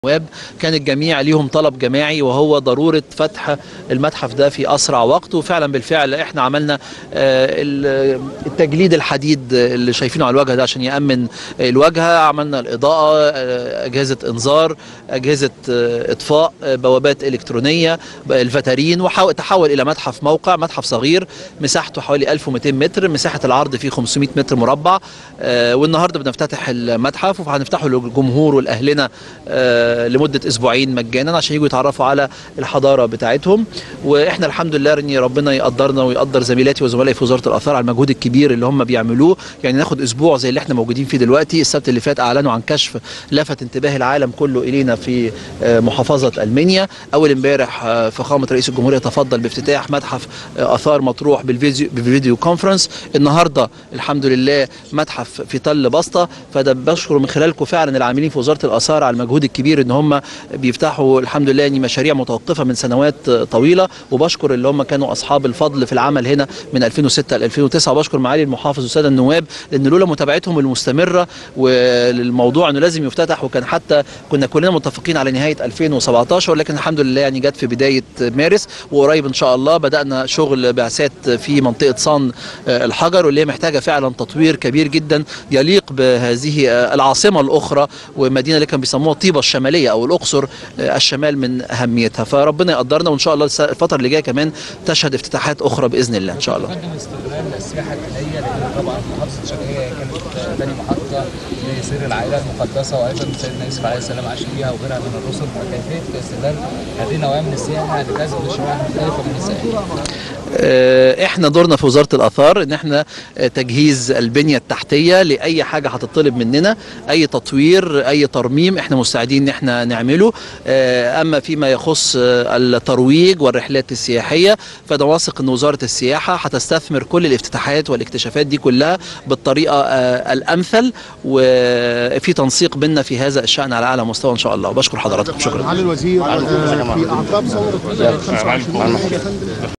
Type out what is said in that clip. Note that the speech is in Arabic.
النواب كان الجميع ليهم طلب جماعي وهو ضرورة فتح المتحف ده في أسرع وقت، وفعلا بالفعل احنا عملنا التجليد الحديد اللي شايفينه على الواجهة ده عشان يأمن الواجهة، عملنا الإضاءة، أجهزة إنذار، أجهزة إطفاء، بوابات إلكترونية، الفترين، وتحول إلى متحف موقع، متحف صغير مساحته حوالي 1200 متر، مساحة العرض فيه 500 متر مربع. والنهارده بنفتتح المتحف وهنفتحه للجمهور ولأهلنا لمدة أسبوعين مجانا عشان يجوا يتعرفوا على الحضارة بتاعتهم. واحنا الحمد لله ان ربنا يقدرنا ويقدر زميلاتي وزملائي في وزارة الآثار على المجهود الكبير اللي هم بيعملوه. يعني ناخد اسبوع زي اللي احنا موجودين فيه دلوقتي، السبت اللي فات اعلنوا عن كشف لفت انتباه العالم كله الينا في محافظة المنيا. اول امبارح فخامة رئيس الجمهورية تفضل بافتتاح متحف آثار مطروح بالفيديو كونفرنس. النهارده الحمد لله متحف في تل بسطة. فده بشكر من خلالكم فعلا العاملين في وزارة الآثار على المجهود الكبير ان هم بيفتحوا الحمد لله يعني مشاريع متوقفه من سنوات طويله، وبشكر اللي هم كانوا اصحاب الفضل في العمل هنا من 2006 ل 2009، وبشكر معالي المحافظ والساده النواب لان لولا متابعتهم المستمره والموضوع انه لازم يفتتح، وكان حتى كنا كلنا متفقين على نهايه 2017، ولكن الحمد لله يعني جت في بدايه مارس، وقريب ان شاء الله بدانا شغل بعثات في منطقه صان الحجر، واللي هي محتاجه فعلا تطوير كبير جدا يليق بهذه العاصمه الاخرى والمدينه اللي كانوا بيسموها طيبه الشماليه او الاقصر الشمال من اهميتها. فربنا يقدرنا وان شاء الله الفتره اللي جايه كمان تشهد افتتاحات اخرى باذن الله ان شاء الله. استغلال السياحه الدينيه، لان طبعا محافظه شرقيه كانت ثاني محطه لسير العائله المقدسه، وايضا سيدنا يوسف عليه السلام عاش فيها وغيرها من الرسل، فكيفيه استغلال هذه النوعيه من السياحه لجذب شرائح مختلفه من السائحين؟ احنا دورنا في وزارة الآثار ان احنا تجهيز البنية التحتية لأي حاجة هتطلب مننا، أي تطوير، أي ترميم، احنا مستعدين ان احنا نعمله. أما فيما يخص الترويج والرحلات السياحية فده واثق ان وزارة السياحة هتستثمر كل الافتتاحات والاكتشافات دي كلها بالطريقة الأمثل، وفي تنسيق بيننا في هذا الشأن على أعلى مستوى إن شاء الله. وبشكر حضراتكم. شكرا. معالي الوزير، في أعقاب ثورة 25